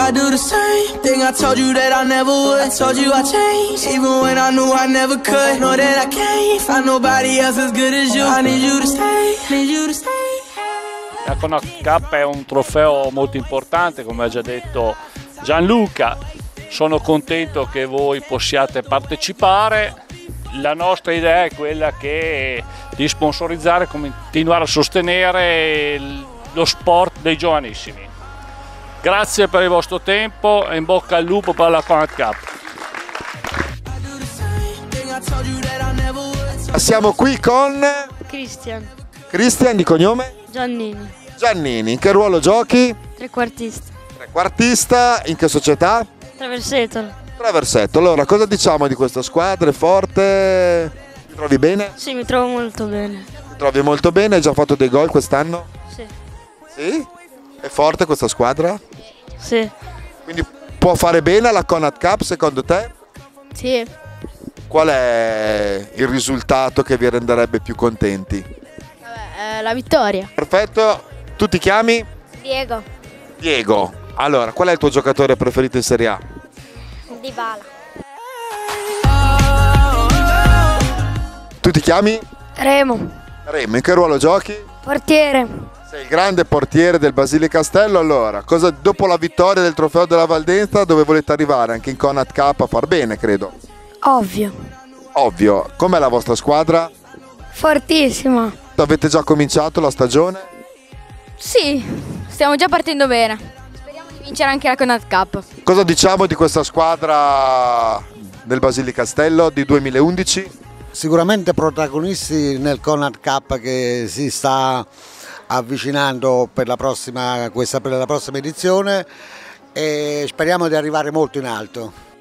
I do the same thing I told you that I never would. I told you I changed, even when I knew I never could. Know that I can't find nobody else as good as you. I need you to stay, need you to stay. La Connacht Cup è un trofeo molto importante, come ha già detto Gianluca. Sono contento che voi possiate partecipare. La nostra idea è quella di sponsorizzare, continuare a sostenere lo sport dei giovanissimi. Grazie per il vostro tempo e in bocca al lupo per la Connacht Cup. Siamo qui con Cristian. Cristian, di cognome? Giannini. Giannini. In che ruolo giochi? Trequartista. Trequartista. In che società? Traversetto. Traversetto. Allora, cosa diciamo di questa squadra? È forte? Ti trovi bene? Sì, mi trovo molto bene. Ti trovi molto bene? Hai già fatto dei gol quest'anno? Sì. Sì? È forte questa squadra? Sì. Quindi può fare bene alla Connacht Cup secondo te? Sì. Qual è il risultato che vi renderebbe più contenti? La vittoria. Perfetto. Tu ti chiami? Diego. Diego. Allora, qual è il tuo giocatore preferito in Serie A? Dybala. Tu ti chiami? Remo. Remo. In che ruolo giochi? Portiere. Sei il grande portiere del Basile Castello. Allora, dopo la vittoria del trofeo della Valdenza, dove volete arrivare? Anche in Connacht Cup a far bene, credo. Ovvio. Ovvio. Com'è la vostra squadra? Fortissima. Avete già cominciato la stagione? Sì, stiamo già partendo bene. Speriamo di vincere anche la Connacht Cup. Cosa diciamo di questa squadra del Basile Castello di 2011? Sicuramente protagonisti nel Connacht Cup che si sta avvicinando per la prossima edizione, e speriamo di arrivare molto in alto.